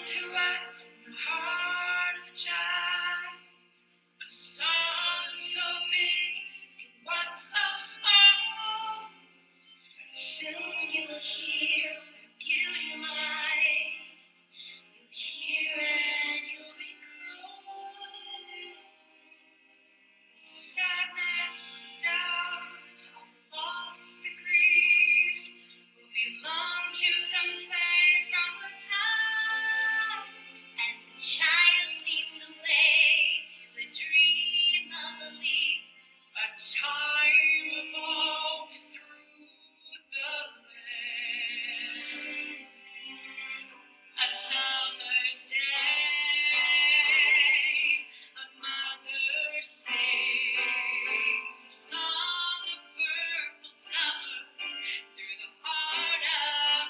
to what's in the heart of a child. A song so big, it was so small. Soon you will hear where beauty lies. You'll hear and you'll recall the sadness, the doubt, all the loss, the grief will belong to something from the past. As the child leads the way to a dream of belief, a time of hope through the land. A summer's day, a mother sings a song of purple summer through the heart of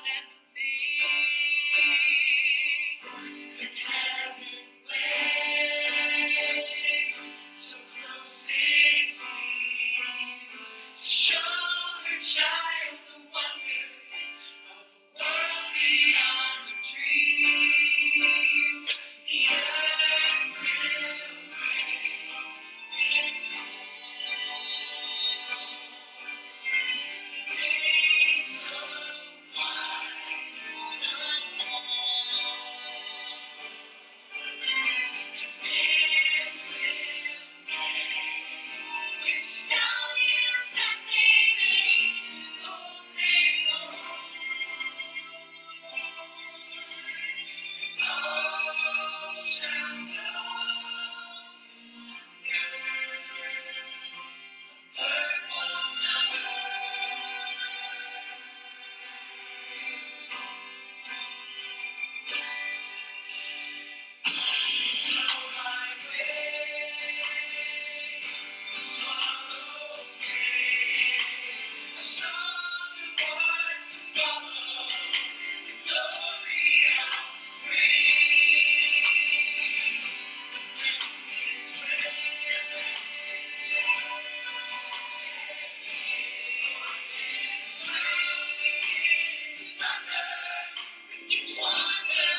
everything. And heaven waits so close it seems to show her child the wonders of a world beyond her dreams. The earth will wait with hope. The day so wide, so long. The tears will play with stallions that they mate, foals and borne. All shall know purple summer. Snow highways, the swallow praise, a song of what's to follow, the glory of spring. The fences where the fences porches smile to give thunder, its wonder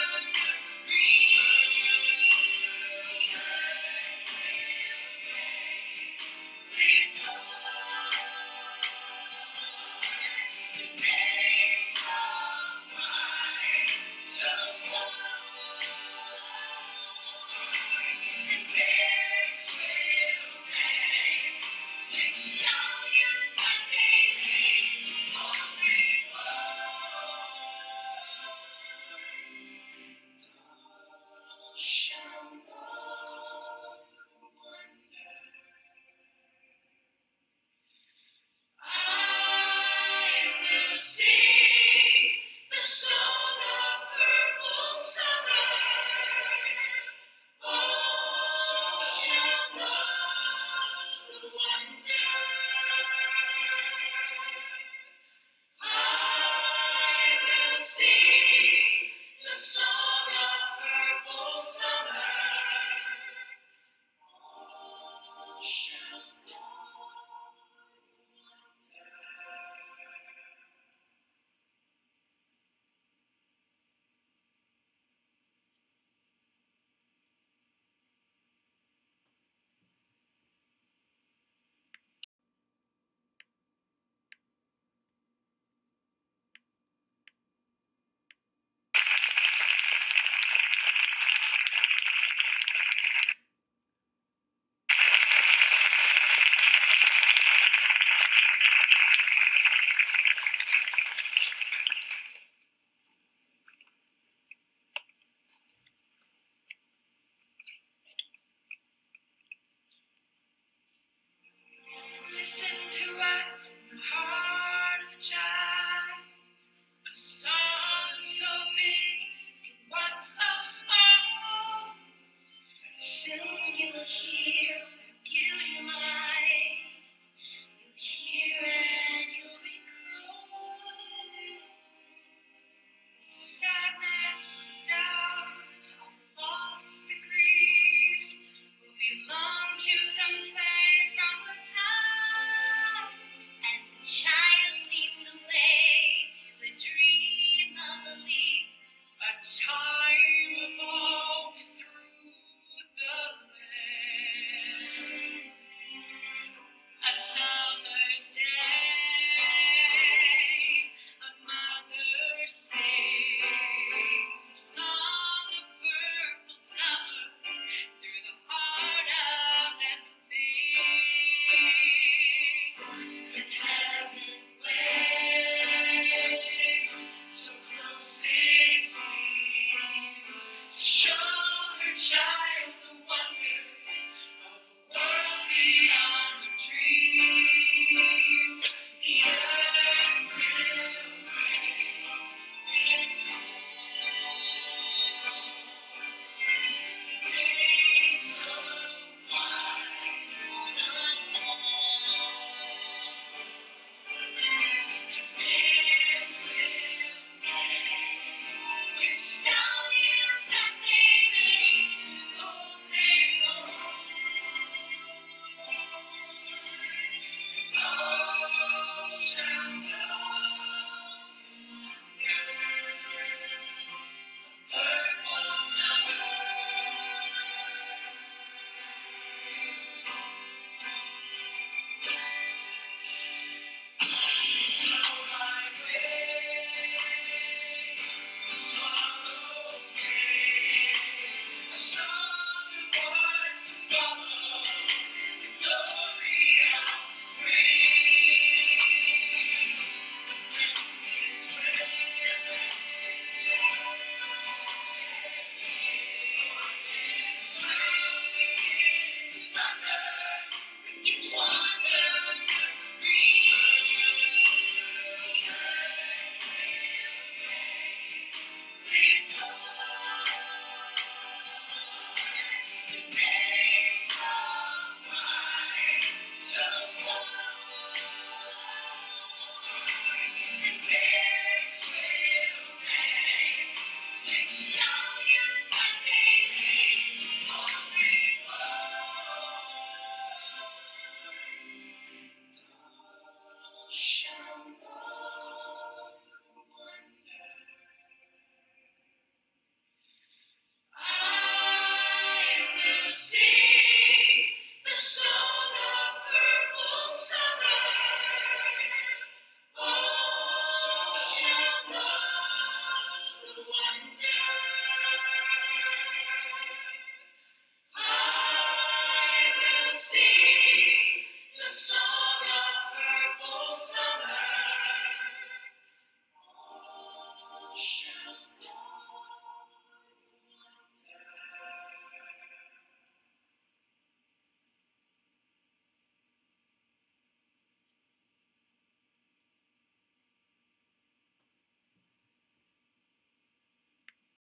shall walk wonder. I will sing the song of purple summer. All shall know the wonder. I will sing the song of purple summer. time of hope